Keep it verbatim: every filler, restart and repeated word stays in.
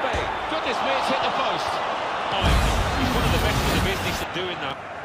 away. Goodness me, it's hit the post. Oh, he's one of the best in the business at doing that.